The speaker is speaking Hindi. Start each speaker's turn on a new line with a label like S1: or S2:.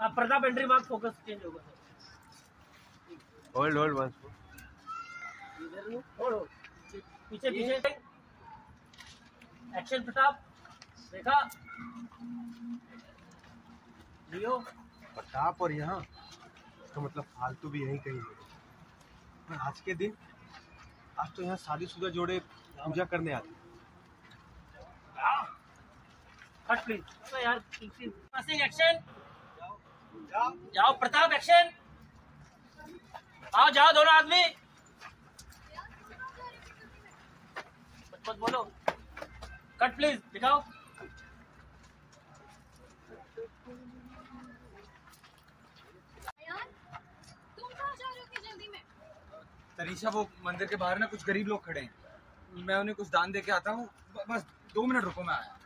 S1: आप Pratap entry mark focus change होगा।
S2: होल्ड होल्ड वंस
S1: होल्ड पीछे पीछे एक्शन प्रताप देखा लियो
S2: प्रताप और यहाँ इसका मतलब फालतू भी यहीं कहीं है। पर आज के दिन आज तो यहाँ शादीशुदा जोड़े पूजा करने आते।
S1: कट प्लीज तो यार एक्शन जाओ प्रताप एक्शन आओ जाओ दोनों आदमी मत बोलो कट प्लीज दिखाओ
S3: तनीषा वो मंदिर के बाहर ना कुछ गरीब लोग खड़े हैं, मैं उन्हें कुछ दान दे के आता हूँ, बस 2 मिनट रुको, मैं आया।